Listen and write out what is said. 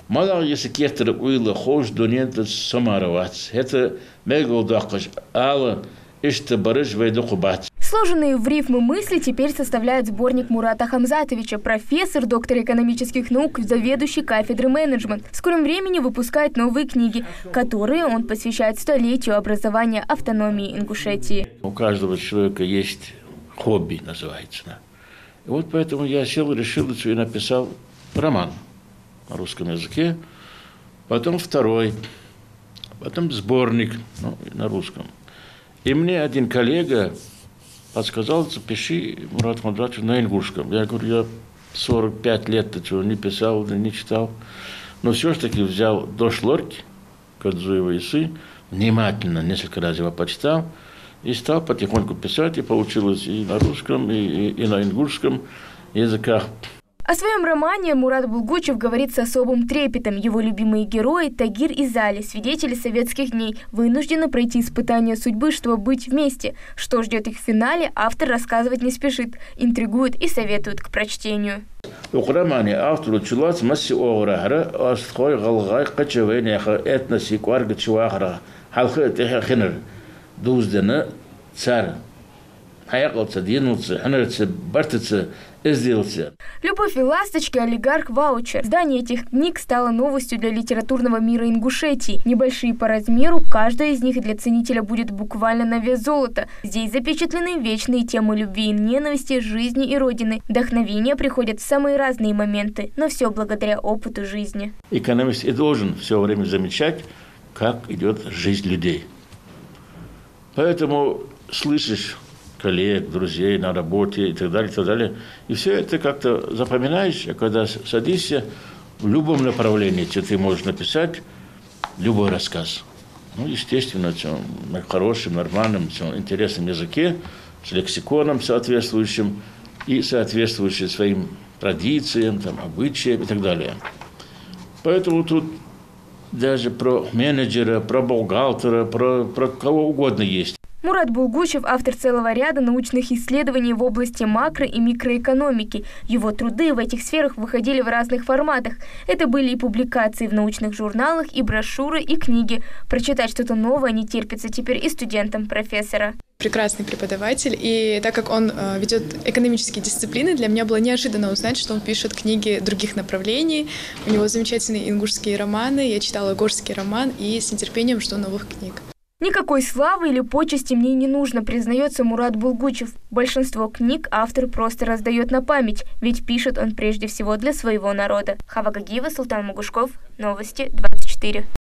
Мало если кетер уйла хош донента самаровать. Это мегалдакаш ала ишта барыш вейду кубать. Сложенные в рифмы мысли теперь составляют сборник Мурата Хамзатовича, профессор, доктор экономических наук, заведующий кафедры менеджмент. В скором времени выпускает новые книги, которые он посвящает столетию образования автономии Ингушетии. У каждого человека есть хобби, называется. И вот поэтому я сел, решил и написал роман на русском языке, потом второй, потом сборник на русском. И мне один коллега подсказал, пиши, Мурат Хамзатович, на ингушском. Я говорю, я 45 лет этого не писал, не читал. Но все-таки взял дошлорки Кадзуева Исы, внимательно несколько раз его почитал, и стал потихоньку писать, и получилось и на русском, и на ингушском языках. О своем романе Мурат Булгучев говорит с особым трепетом. Его любимые герои Тагир и Зали, свидетели советских дней, вынуждены пройти испытания судьбы, чтобы быть вместе. Что ждет их в финале, автор рассказывать не спешит, интригует и советует к прочтению. В романе автор училась масси ограхра, астхой галгай качевеняха этноси кварга чуахра, халхы техахинер, дуздена царь. Хаякался, двинулся, ханерцы, бартыцы, сделался. «Любовь и ласточки», «Олигарх», «Ваучер». Издание этих книг стало новостью для литературного мира Ингушетии. Небольшие по размеру, каждая из них для ценителя будет буквально на вес золота. Здесь запечатлены вечные темы любви и ненависти, жизни и родины. Вдохновение приходит в самые разные моменты, но все благодаря опыту жизни. Экономист и должен все время замечать, как идет жизнь людей. Поэтому слышишь коллег, друзей на работе и так далее, и все это как-то запоминаешь, а когда садишься, в любом направлении ты можешь написать любой рассказ. Естественно, на хорошем, нормальном, интересном языке, с лексиконом соответствующим и соответствующим своим традициям, обычаям и так далее. Поэтому тут даже про менеджера, про бухгалтера, про кого угодно есть. Мурат Булгучев – автор целого ряда научных исследований в области макро- и микроэкономики. Его труды в этих сферах выходили в разных форматах. Это были и публикации в научных журналах, и брошюры, и книги. Прочитать что-то новое не терпится теперь и студентам профессора. Прекрасный преподаватель, и так как он ведет экономические дисциплины, для меня было неожиданно узнать, что он пишет книги других направлений. У него замечательные ингушские романы, я читала горский роман и с нетерпением жду новых книг. Никакой славы или почести мне не нужно, признается Мурат Булгучев. Большинство книг автор просто раздает на память, ведь пишет он прежде всего для своего народа. Хава Гагиева, Султан Магушков, Новости 24.